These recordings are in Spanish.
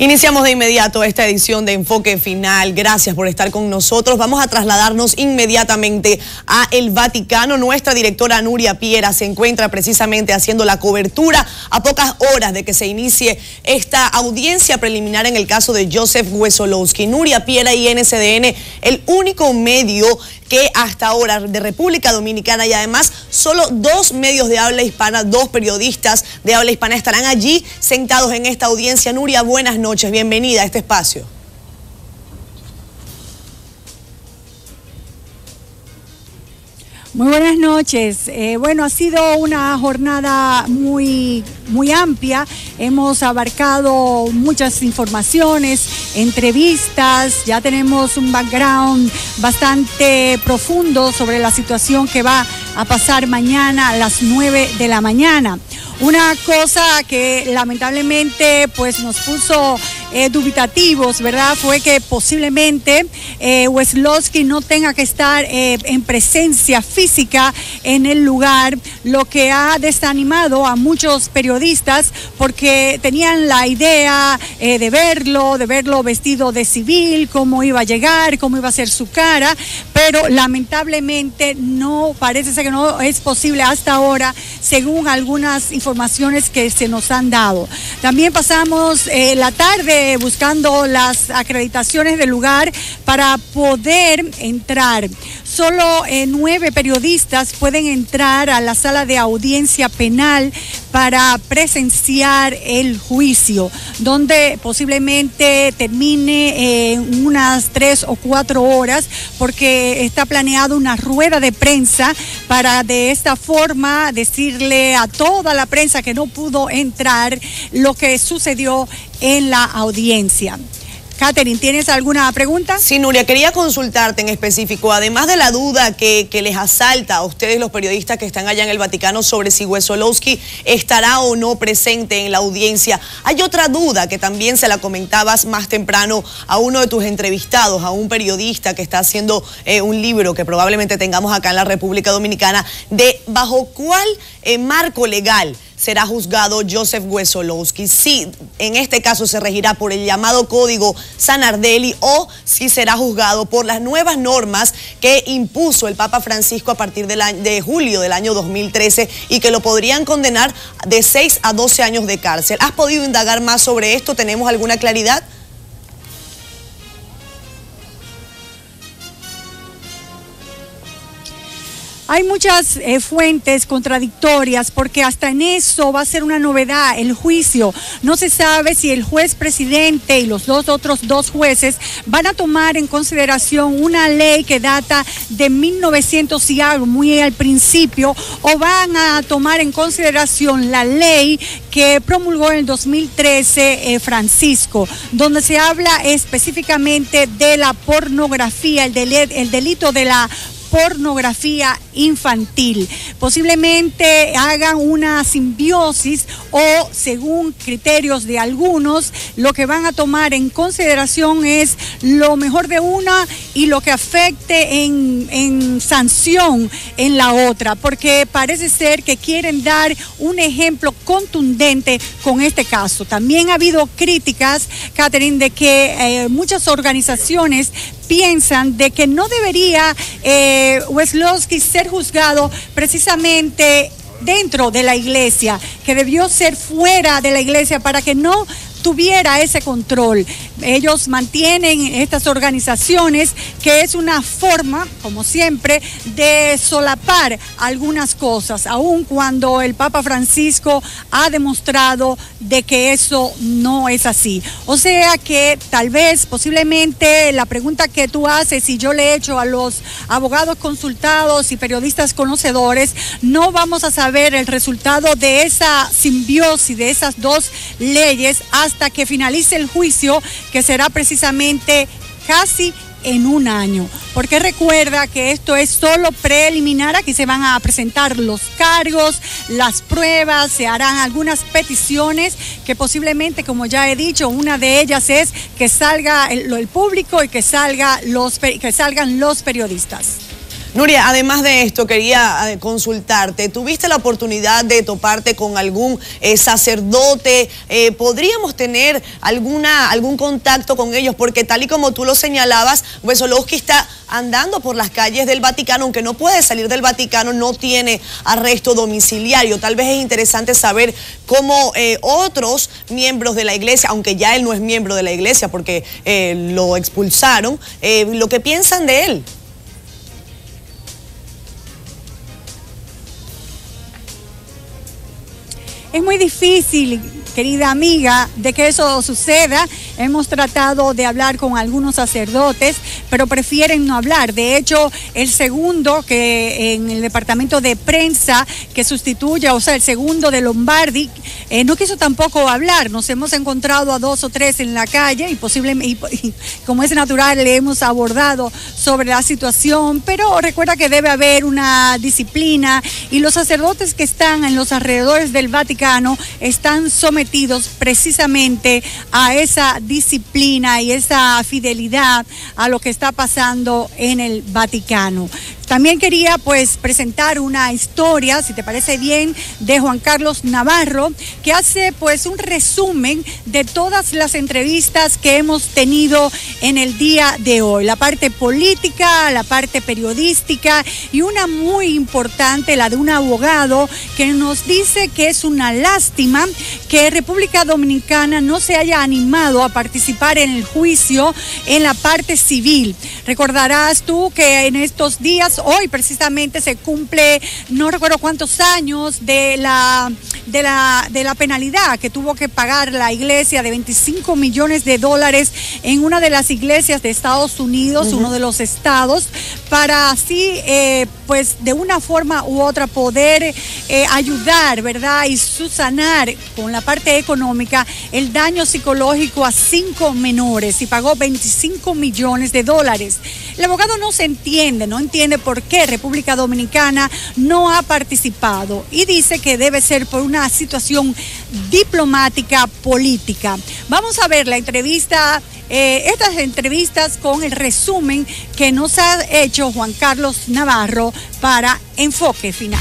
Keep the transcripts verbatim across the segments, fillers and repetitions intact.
Iniciamos de inmediato esta edición de Enfoque Final. Gracias por estar con nosotros. Vamos a trasladarnos inmediatamente a el Vaticano. Nuestra directora Nuria Piera se encuentra precisamente haciendo la cobertura a pocas horas de que se inicie esta audiencia preliminar en el caso de Joseph Wessolowski. Nuria Piera y N S D N, el único medio que hasta ahora de República Dominicana, y además solo dos medios de habla hispana, dos periodistas de habla hispana estarán allí sentados en esta audiencia. Nuria, buenas noches, bienvenida a este espacio. Muy buenas noches. Eh, bueno, ha sido una jornada muy, muy amplia. Hemos abarcado muchas informaciones, entrevistas, ya tenemos un background bastante profundo sobre la situación que va a pasar mañana a las nueve de la mañana. Una cosa que lamentablemente pues nos puso eh, dubitativos, ¿verdad? Fue que posiblemente eh, Wessolowski no tenga que estar eh, en presencia física en el lugar, lo que ha desanimado a muchos periodistas porque tenían la idea eh, de verlo, de verlo vestido de civil, cómo iba a llegar, cómo iba a ser su cara, pero lamentablemente no, parece ser que no es posible hasta ahora, según algunas informaciones informaciones que se nos han dado. También pasamos eh, la tarde buscando las acreditaciones del lugar para poder entrar. Solo eh, nueve periodistas pueden entrar a la sala de audiencia penal para presenciar el juicio, donde posiblemente termine en eh, unas tres o cuatro horas, porque está planeado una rueda de prensa para de esta forma decirle a toda la prensa que no pudo entrar lo que sucedió en la audiencia. Catherine, ¿tienes alguna pregunta? Sí, Nuria, quería consultarte en específico, además de la duda que, que les asalta a ustedes los periodistas que están allá en el Vaticano sobre si Wessolowski estará o no presente en la audiencia, hay otra duda que también se la comentabas más temprano a uno de tus entrevistados, a un periodista que está haciendo eh, un libro que probablemente tengamos acá en la República Dominicana, de bajo cuál eh, marco legal será juzgado Joseph Wessolowski, si en este caso se regirá por el llamado Código Sanardelli o si será juzgado por las nuevas normas que impuso el Papa Francisco a partir de, la, de julio del año dos mil trece y que lo podrían condenar de seis a doce años de cárcel. ¿Has podido indagar más sobre esto? ¿Tenemos alguna claridad? Hay muchas eh, fuentes contradictorias porque hasta en eso va a ser una novedad el juicio. No se sabe si el juez presidente y los dos otros dos jueces van a tomar en consideración una ley que data de mil novecientos y algo, muy al principio, o van a tomar en consideración la ley que promulgó en el dos mil trece eh, Francisco, donde se habla específicamente de la pornografía, el, del, el delito de la pornografía infantil. Posiblemente hagan una simbiosis o, según criterios de algunos, lo que van a tomar en consideración es lo mejor de una y lo que afecte en, en sanción en la otra, porque parece ser que quieren dar un ejemplo contundente con este caso. También ha habido críticas, Catherine, de que eh, muchas organizaciones piensan de que no debería eh, Wessolowski ser juzgado precisamente dentro de la iglesia, que debió ser fuera de la iglesia para que no tuviera ese control. Ellos mantienen estas organizaciones que es una forma, como siempre, de solapar algunas cosas, aun cuando el Papa Francisco ha demostrado de que eso no es así. O sea que tal vez, posiblemente, la pregunta que tú haces y yo le he hecho a los abogados consultados y periodistas conocedores, no vamos a saber el resultado de esa simbiosis de esas dos leyes hasta hasta que finalice el juicio, que será precisamente casi en un año, porque recuerda que esto es solo preliminar. Aquí se van a presentar los cargos, las pruebas, se harán algunas peticiones que posiblemente, como ya he dicho, una de ellas es que salga el, el público y que salga los que salgan los periodistas. Nuria, además de esto, quería consultarte. ¿Tuviste la oportunidad de toparte con algún eh, sacerdote? Eh, ¿Podríamos tener alguna, algún contacto con ellos? Porque tal y como tú lo señalabas, Wesolowski está andando por las calles del Vaticano, aunque no puede salir del Vaticano, no tiene arresto domiciliario. Tal vez es interesante saber cómo eh, otros miembros de la iglesia, aunque ya él no es miembro de la iglesia porque eh, lo expulsaron, eh, lo que piensan de él. Es muy difícil, querida amiga, de que eso suceda. Hemos tratado de hablar con algunos sacerdotes, pero prefieren no hablar. De hecho, el segundo que en el departamento de prensa que sustituye, o sea, el segundo de Lombardi, eh, no quiso tampoco hablar. Nos hemos encontrado a dos o tres en la calle y posiblemente, y, y, como es natural, le hemos abordado sobre la situación, pero recuerda que debe haber una disciplina y los sacerdotes que están en los alrededores del Vaticano están sometidos precisamente a esa disciplina y esa fidelidad a lo que está pasando en el Vaticano. También quería pues presentar una historia, si te parece bien, de Juan Carlos Navarro, que hace pues un resumen de todas las entrevistas que hemos tenido en el día de hoy. La parte política, la parte periodística y una muy importante, la de un abogado que nos dice que es una lástima que República Dominicana no se haya animado a participar en el juicio en la parte civil. Recordarás tú que en estos días, hoy precisamente se cumple, no recuerdo cuántos años de la, de la, de la penalidad que tuvo que pagar la iglesia de veinticinco millones de dólares en una de las iglesias de Estados Unidos, uh-huh. uno de los estados, para así, eh, pues de una forma u otra poder eh, ayudar, ¿verdad? Y subsanar con la parte económica el daño psicológico a cinco menores y pagó veinticinco millones de dólares. El abogado no se entiende, no entiende por qué República Dominicana no ha participado y dice que debe ser por una situación diplomática política. Vamos a ver la entrevista, eh, estas entrevistas con el resumen que nos ha hecho Juan Carlos Navarro para Enfoque Final.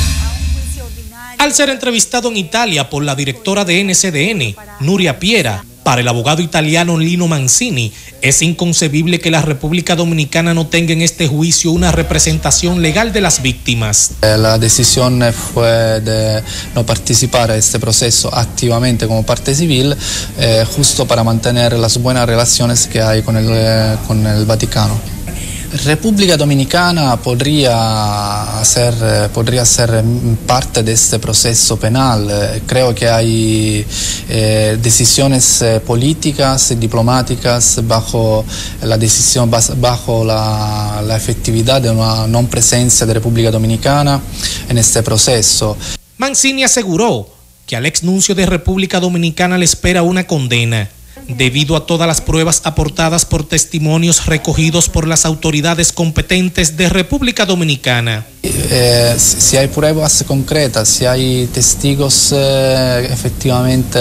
Al ser entrevistado en Italia por la directora de N C D N, Nuria Piera, para el abogado italiano Lino Mancini, es inconcebible que la República Dominicana no tenga en este juicio una representación legal de las víctimas. La decisión fue de no participar a este proceso activamente como parte civil, eh, justo para mantener las buenas relaciones que hay con el, eh, con el Vaticano. República Dominicana podría ser, podría ser parte de este proceso penal. Creo que hay eh, decisiones políticas y diplomáticas bajo la decisión, bajo la, la efectividad de una no presencia de República Dominicana en este proceso. Mancini aseguró que al exnuncio de República Dominicana le espera una condena, debido a todas las pruebas aportadas por testimonios recogidos por las autoridades competentes de República Dominicana. Eh, si hay pruebas concretas, si hay testigos eh, efectivamente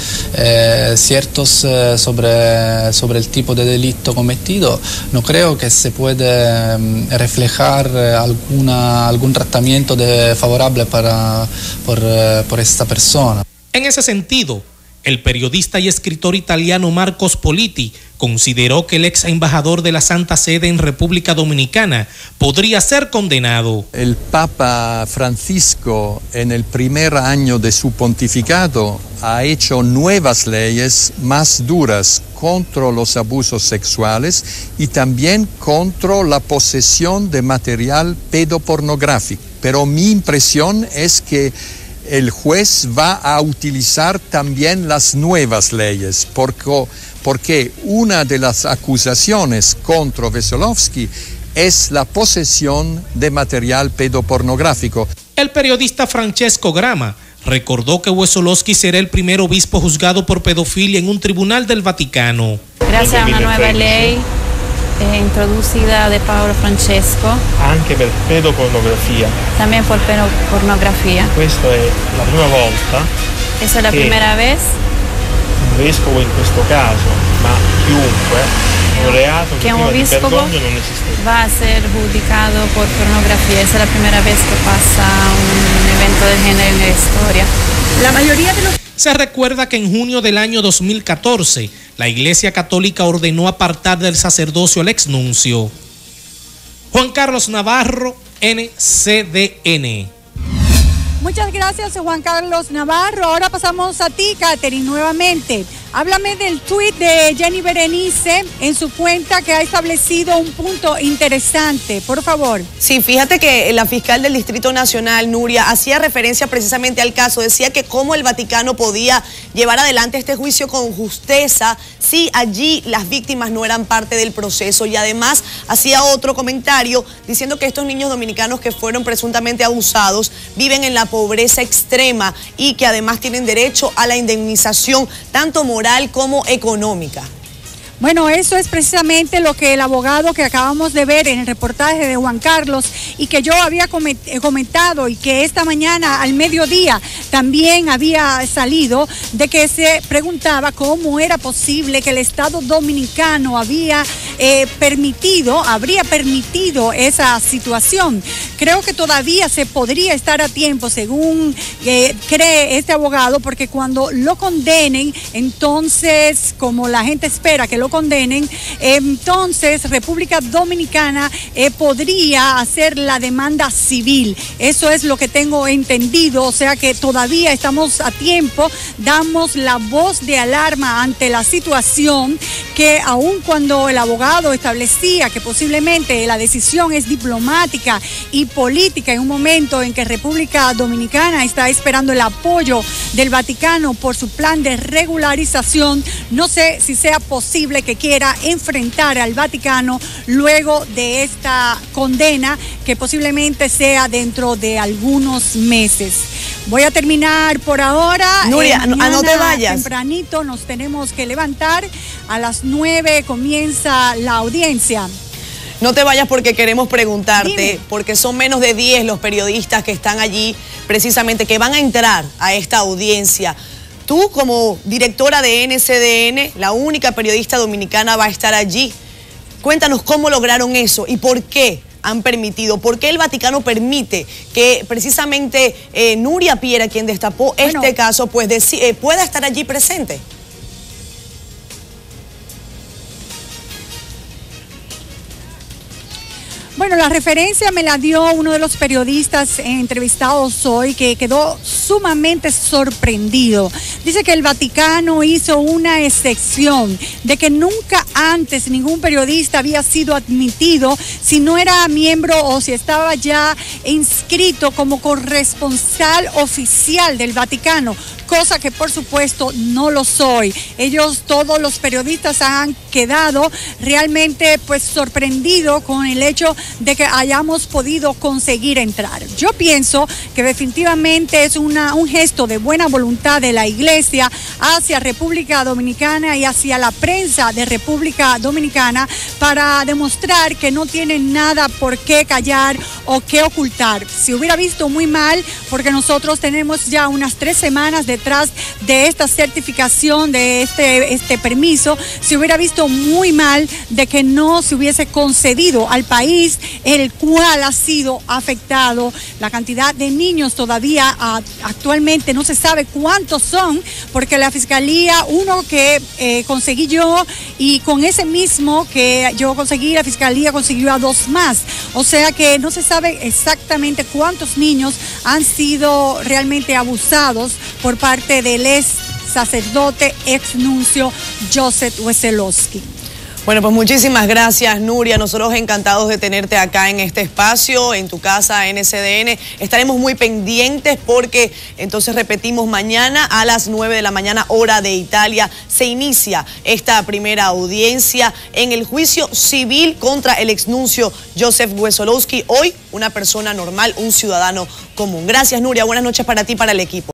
eh, ciertos eh, sobre, sobre el tipo de delito cometido, no creo que se puede eh, reflejar alguna, algún tratamiento de, favorable para, por, eh, por esta persona. En ese sentido, el periodista y escritor italiano Marcos Politi consideró que el ex embajador de la Santa Sede en República Dominicana podría ser condenado. El Papa Francisco, en el primer año de su pontificado, ha hecho nuevas leyes más duras contra los abusos sexuales y también contra la posesión de material pedopornográfico. Pero mi impresión es que el juez va a utilizar también las nuevas leyes, porque, porque una de las acusaciones contra Wesolowski es la posesión de material pedopornográfico. El periodista Francesco Grama recordó que Wesolowski será el primer obispo juzgado por pedofilia en un tribunal del Vaticano. Gracias a una nueva ley eh, introducida de Paolo Francesco. Anche per pedopornografia. También por pedopornografía. Questa è la prima volta. Esa es la primera vez. Un vescovo in questo caso, ma chiunque, un reato che, que un prima di obispo Bergoglio non esisteva. va a ser judicado por pornografía. Esa es la primera vez que pasa un evento de género en la historia. La mayoría de los... Se recuerda que en junio del año dos mil catorce, la Iglesia Católica ordenó apartar del sacerdocio al exnuncio. Juan Carlos Navarro, N C D N. Muchas gracias, Juan Carlos Navarro. Ahora pasamos a ti, Catherine, nuevamente. Háblame del tuit de Jenny Berenice en su cuenta, que ha establecido un punto interesante, por favor. Sí, fíjate que la fiscal del Distrito Nacional, Nuria, hacía referencia precisamente al caso, decía que cómo el Vaticano podía llevar adelante este juicio con justeza si allí las víctimas no eran parte del proceso, y además hacía otro comentario diciendo que estos niños dominicanos que fueron presuntamente abusados viven en la pobreza extrema y que además tienen derecho a la indemnización tanto moral como económica. Bueno, eso es precisamente lo que el abogado que acabamos de ver en el reportaje de Juan Carlos y que yo había comentado y que esta mañana al mediodía también había salido, de que se preguntaba cómo era posible que el Estado Dominicano había eh, permitido, habría permitido esa situación. Creo que todavía se podría estar a tiempo, según eh, cree este abogado, porque cuando lo condenen, entonces, como la gente espera que lo condenen, entonces República Dominicana eh, podría hacer la demanda civil. Eso es lo que tengo entendido, o sea que todavía estamos a tiempo, damos la voz de alarma ante la situación, que aun cuando el abogado establecía que posiblemente la decisión es diplomática y política en un momento en que República Dominicana está esperando el apoyo del Vaticano por su plan de regularización, no sé si sea posible que quiera enfrentar al Vaticano luego de esta condena, que posiblemente sea dentro de algunos meses. Voy a terminar por ahora. Nuria, eh, no te vayas. Tempranito nos tenemos que levantar. A las nueve comienza la audiencia. No te vayas porque queremos preguntarte, Dime. porque son menos de diez los periodistas que están allí, precisamente, que van a entrar a esta audiencia. Tú, como directora de N C D N, la única periodista dominicana va a estar allí. Cuéntanos cómo lograron eso y por qué han permitido, por qué el Vaticano permite que precisamente eh, Nuria Piera, quien destapó Bueno, este caso, pues eh, pueda estar allí presente. Bueno, la referencia me la dio uno de los periodistas entrevistados hoy, que quedó sumamente sorprendido. Dice que el Vaticano hizo una excepción, de que nunca antes ningún periodista había sido admitido si no era miembro o si estaba ya inscrito como corresponsal oficial del Vaticano, cosa que por supuesto no lo soy. Ellos, todos los periodistas, han quedado realmente pues sorprendidos con el hecho de que hayamos podido conseguir entrar. Yo pienso que definitivamente es una, un gesto de buena voluntad de la Iglesia hacia República Dominicana y hacia la prensa de República Dominicana, para demostrar que no tienen nada por qué callar o qué ocultar. Se hubiera visto muy mal, porque nosotros tenemos ya unas tres semanas detrás de esta certificación, de este, este permiso, se hubiera visto muy mal de que no se hubiese concedido al país, el cual ha sido afectado. La cantidad de niños todavía uh, actualmente no se sabe cuántos son, porque la Fiscalía, uno que eh, conseguí yo, y con ese mismo que yo conseguí, la Fiscalía consiguió a dos más. O sea que no se sabe exactamente cuántos niños han sido realmente abusados por parte del ex sacerdote, ex nuncio Joseph Wesolowski. Bueno, pues muchísimas gracias, Nuria. Nosotros encantados de tenerte acá en este espacio, en tu casa N C D N. Estaremos muy pendientes porque entonces repetimos, mañana a las nueve de la mañana, hora de Italia, se inicia esta primera audiencia en el juicio civil contra el exnuncio Joseph Wesolowski. Hoy, una persona normal, un ciudadano común. Gracias, Nuria. Buenas noches para ti y para el equipo.